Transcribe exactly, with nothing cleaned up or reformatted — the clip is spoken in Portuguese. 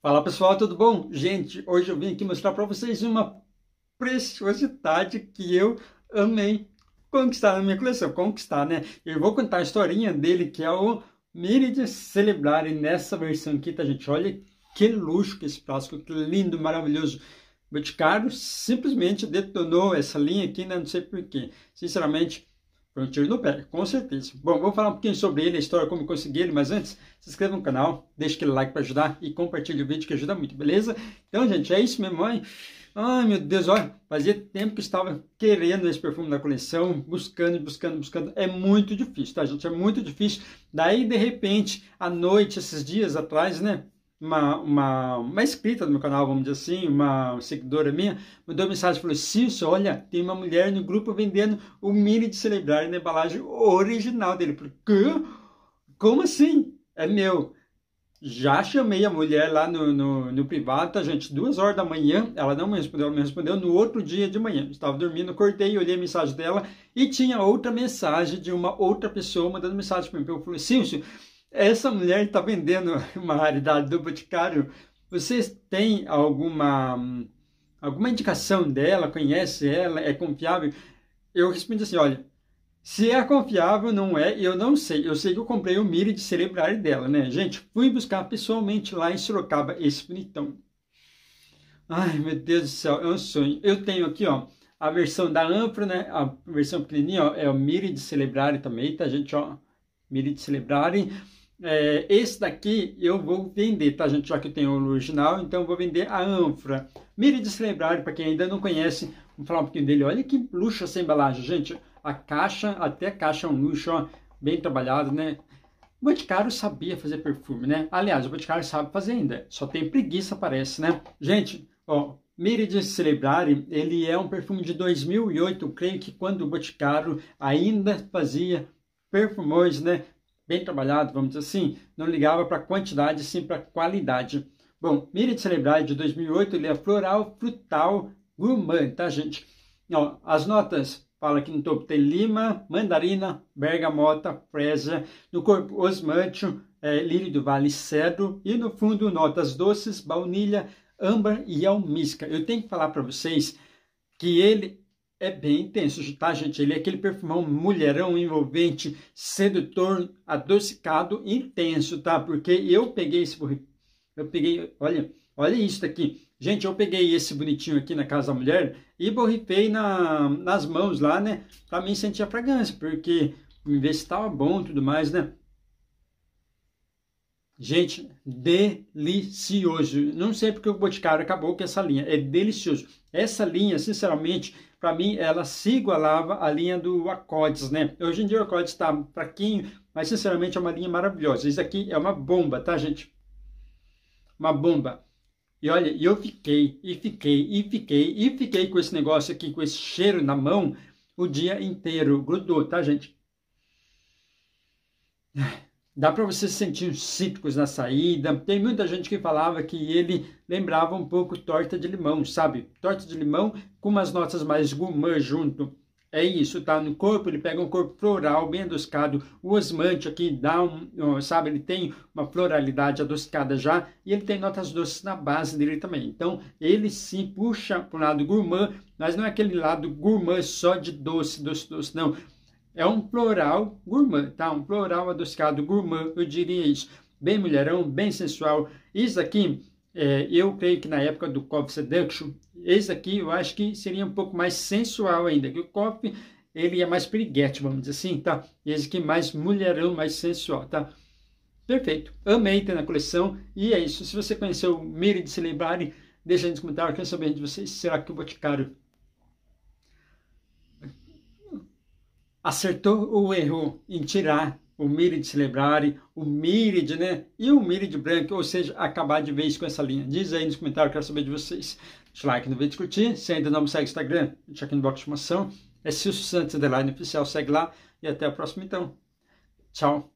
Fala pessoal, tudo bom? Gente, hoje eu vim aqui mostrar para vocês uma preciosidade que eu amei conquistar na minha coleção. Conquistar, né? Eu vou contar a historinha dele, que é o Miri Celebrare nessa versão aqui, tá, gente? Olha que luxo que esse plástico, que lindo, maravilhoso. Boticário simplesmente detonou essa linha aqui, né? Não sei porquê. Sinceramente, foi um tiro no pé, com certeza. Bom, vou falar um pouquinho sobre ele, a história, como eu consegui ele, mas antes, se inscreva no canal, deixe aquele like para ajudar e compartilhe o vídeo que ajuda muito, beleza? Então, gente, é isso mesmo, mãe. Ai, meu Deus, olha, fazia tempo que eu estava querendo esse perfume da coleção, buscando, buscando, buscando. É muito difícil, tá, gente? É muito difícil. Daí, de repente, à noite, esses dias atrás, né? Uma, uma, uma inscrita do meu canal, vamos dizer assim, uma seguidora minha, mandou mensagem e falou: Cício, olha, tem uma mulher no grupo vendendo o Miri Celebrare na embalagem original dele. Eu falei: quê? Como assim? É meu. Já chamei a mulher lá no, no, no privado, tá, gente? Duas horas da manhã, ela não me respondeu, ela me respondeu no outro dia de manhã. Eu estava dormindo, cortei, olhei a mensagem dela e tinha outra mensagem de uma outra pessoa mandando mensagem para mim. Eu falei: Cício, essa mulher está vendendo uma raridade do Boticário. Vocês têm alguma, alguma indicação dela? Conhece ela? É confiável? Eu respondi assim: olha, se é confiável, não é, eu não sei. Eu sei que eu comprei o Miri Celebrare dela, né? Gente, fui buscar pessoalmente lá em Sorocaba esse bonitão. Ai, meu Deus do céu, é um sonho. Eu tenho aqui, ó, a versão da Anfra, né? A versão pequenininha, ó, é o Miri Celebrare também, tá, gente? Ó, Miri Celebrare. É, esse daqui eu vou vender, tá, gente? Já que eu tenho o original, então eu vou vender a Anfra. Miri Celebrare, para quem ainda não conhece, vamos falar um pouquinho dele. Olha que luxo essa embalagem, gente. A caixa, até a caixa é um luxo, ó, bem trabalhado, né? O Boticário sabia fazer perfume, né? Aliás, o Boticário sabe fazer ainda, só tem preguiça, parece, né? Gente, ó, Miri Celebrare, ele é um perfume de dois mil e oito, eu creio que quando o Boticário ainda fazia perfumões, né? Bem trabalhado, vamos dizer assim, não ligava para quantidade, sim para qualidade. Bom, Miri Celebrare de dois mil e oito, ele é floral, frutal, gourmand, tá, gente? Ó, as notas, fala aqui no topo, tem lima, mandarina, bergamota, fresa, no corpo osmantio, é, lírio do vale, cedro, e no fundo notas doces, baunilha, âmbar e almíscar. Eu tenho que falar para vocês que ele é bem intenso, tá, gente? Ele é aquele perfumão mulherão, envolvente, sedutor, adocicado, intenso, tá? Porque eu peguei esse... Eu peguei... Olha, olha isso daqui. Gente, eu peguei esse bonitinho aqui na casa da mulher e borrifei na, nas mãos lá, né? Pra mim sentir a fragrância, porque me ver se tava bom e tudo mais, né? Gente, delicioso. Não sei porque o Boticário acabou com essa linha. É delicioso. Essa linha, sinceramente, para mim, ela se igualava à linha do Accodes, né? Hoje em dia o Accodes está fraquinho, mas sinceramente é uma linha maravilhosa. Isso aqui é uma bomba, tá, gente? Uma bomba. E olha, eu fiquei, e fiquei, e fiquei, e fiquei com esse negócio aqui, com esse cheiro na mão, o dia inteiro. Grudou, tá, gente? Dá para você sentir os cítricos na saída. Tem muita gente que falava que ele lembrava um pouco torta de limão, sabe? Torta de limão com umas notas mais gourmand junto. É isso, tá? No corpo ele pega um corpo floral, bem adocicado. O osmante aqui dá um, sabe? Ele tem uma floralidade adocicada já. E ele tem notas doces na base dele também. Então, ele sim puxa para o lado gourmand, mas não é aquele lado gourmand só de doce, doce, doce, não. É um floral gourmand, tá? Um floral adocicado gourmand, eu diria isso. Bem mulherão, bem sensual. Isso aqui, é, eu creio que na época do Coffee Seduction, esse aqui eu acho que seria um pouco mais sensual ainda. Que o Coffee, ele é mais piriguete, vamos dizer assim, tá? Esse aqui mais mulherão, mais sensual, tá? Perfeito. Amei ter na coleção. E é isso. Se você conheceu o Miri Celebrare, deixa aí nos comentários. Quero saber de vocês. Será que o Boticário acertou ou errou em tirar o Miri Celebrare, o Miri, né? E o Miri branco, ou seja, acabar de vez com essa linha? Diz aí nos comentários, quero saber de vocês. Deixa o like no vídeo, curtir. Se ainda não me segue no Instagram, deixa aqui no box de informação. É Cício Santos, underline oficial, segue lá. E até a próxima então. Tchau.